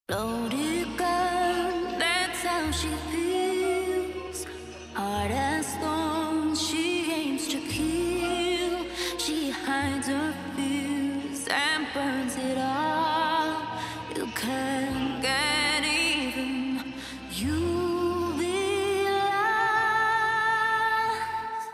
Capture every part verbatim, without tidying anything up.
Loaded gun, that's how she feels. Hard as stone, she aims to kill. She hides her fears and burns it all. You can't get even. You'll be lost.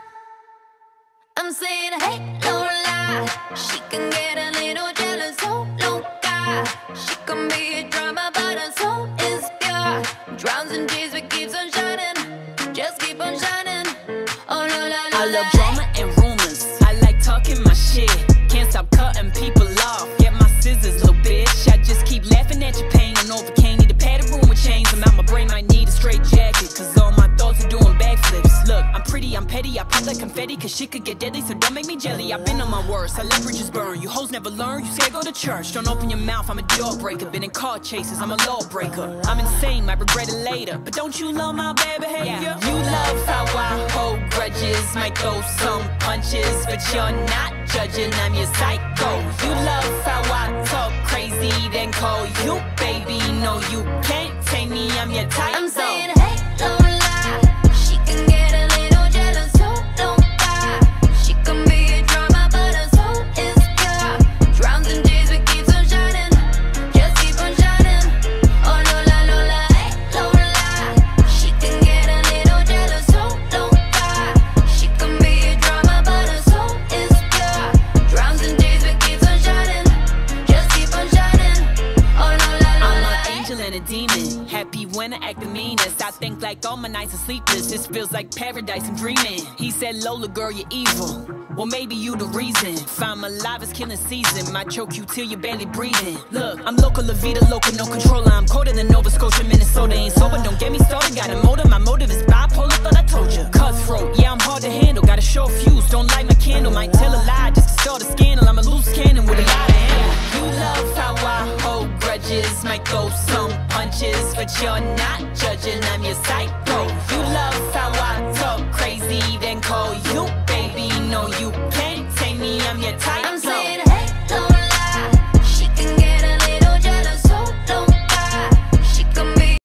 I'm saying, hey, Lola. She can get a little jealous, oh, Lola. She can be a drama, but her soul is pure. Drowns in tears, but keeps on shining. Just keep on shining. Oh, Lola, Lola. I love drama and rumors. I like talking my shit. Can't stop cutting people off. Get my scissors, little bitch. I just keep laughing at your pain and overcame. Need a padded room with chains. And now my brain might need a straight jacket, cause all my thoughts are doing backflips. Look, I'm pretty, I'm petty. I pop like confetti, cause shit could get deadly. So don't make me jelly. I've been on my worst. I let bridges burn. You hoes never learn. You scared, go to church. Don't open your mouth. I'm a door breaker. Been in car chases. I'm a lawbreaker. I'm insane. Might regret it later. But don't you love my bad behavior? Yeah. You love how I hold grudges. Might throw some punches, but you're not judging. I'm your psycho. You love how I talk crazy, then call you baby. No, you can't take me. I'm your type. I'm saying, hey, Lola. She can get a little jealous, oh, Lola. She can be a drama, but her soul is pure. Drowns in tears, but keeps on shining. Just keep on shining. Oh, Lola, Lola, hey, Lola. She can get a little jealous, oh, Lola. She can be a drama, but her soul is pure. Drowns in tears, but keeps on shining. Just keep on shining. Oh, Lola, Lola. I'm an angel and a demon. Happy when I act the meanest. I think like all my nights are sleepless. This feels like paradise I'm dreaming. He said, Lola, girl, you're evil. Well, maybe you the reason. If I'm alive, it's killing season. Might choke you till you're barely breathing. Look, I'm local, La Vida, local, no controller. I'm colder than Nova Scotia, Minnesota. Ain't sober, don't get me started. Got a motive, my motive is bipolar, thought I told you. Cutthroat, yeah, I'm hard to handle. Got a short fuse, don't light my candle. Might tell a lie just to start a scandal. I'm a loose cannon with a lot of handle. You love how I hold grudges. Might throw some punches, but you're not judging. I'm your psycho. You love how I talk crazy, then call you baby. No, you can't take me. I'm your type.